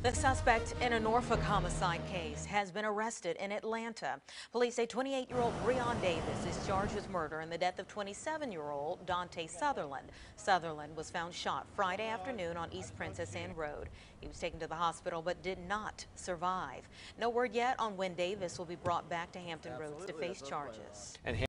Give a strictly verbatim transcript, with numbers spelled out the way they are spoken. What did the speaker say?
The suspect in a Norfolk homicide case has been arrested in Atlanta. Police say twenty-eight-year-old Breon Davis is charged with murder in the death of twenty-seven-year-old Dante Sutherland. Sutherland was found shot Friday afternoon on East Princess Anne Road. He was taken to the hospital but did not survive. No word yet on when Davis will be brought back to Hampton Roads to face charges. And